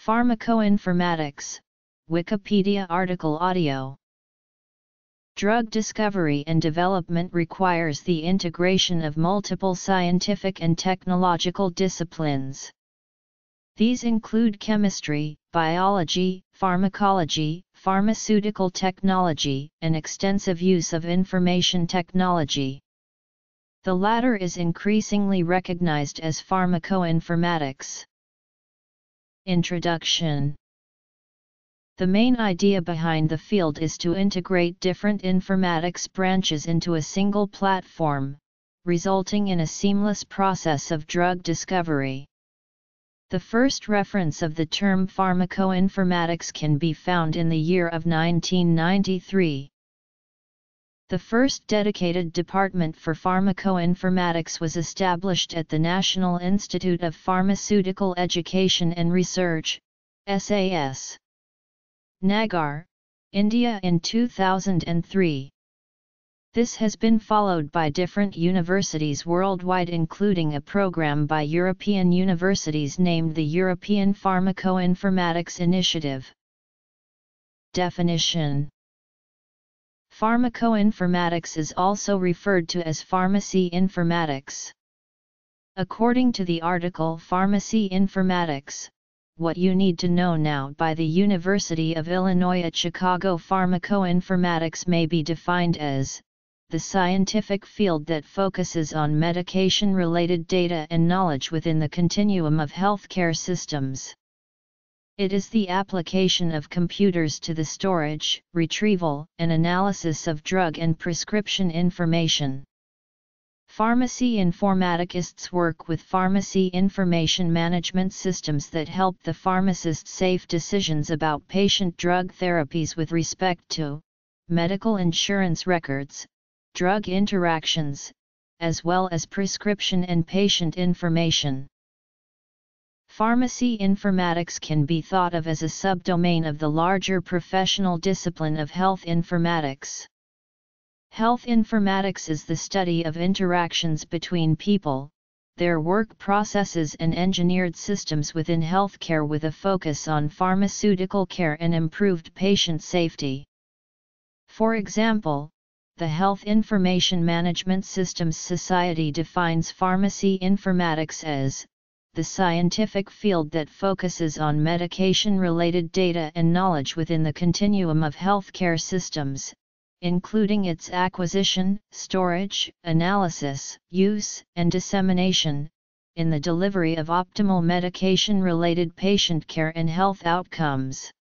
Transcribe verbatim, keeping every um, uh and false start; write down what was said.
Pharmacoinformatics, Wikipedia article audio. Drug discovery and development requires the integration of multiple scientific and technological disciplines. These include chemistry, biology, pharmacology, pharmaceutical technology, and extensive use of information technology. The latter is increasingly recognized as pharmacoinformatics. Introduction. The main idea behind the field is to integrate different informatics branches into a single platform, resulting in a seamless process of drug discovery. The first reference of the term pharmacoinformatics can be found in the year of nineteen ninety-three. The first dedicated department for pharmacoinformatics was established at the National Institute of Pharmaceutical Education and Research, S A S. Nagar, India in two thousand three. This has been followed by different universities worldwide, including a program by European universities named the European Pharmacoinformatics Initiative. Definition. Pharmacoinformatics is also referred to as pharmacy informatics. According to the article Pharmacy Informatics, What You Need to Know Now by the University of Illinois at Chicago, pharmacoinformatics may be defined as the scientific field that focuses on medication-related data and knowledge within the continuum of healthcare systems. It is the application of computers to the storage, retrieval, and analysis of drug and prescription information. Pharmacy informaticists work with pharmacy information management systems that help the pharmacist safe decisions about patient drug therapies with respect to medical insurance records, drug interactions, as well as prescription and patient information. Pharmacy informatics can be thought of as a subdomain of the larger professional discipline of health informatics. Health informatics is the study of interactions between people, their work processes and engineered systems within healthcare with a focus on pharmaceutical care and improved patient safety. For example, the Health Information Management Systems Society defines pharmacy informatics as the scientific field that focuses on medication-related data and knowledge within the continuum of healthcare systems, including its acquisition, storage, analysis, use, and dissemination, in the delivery of optimal medication-related patient care and health outcomes.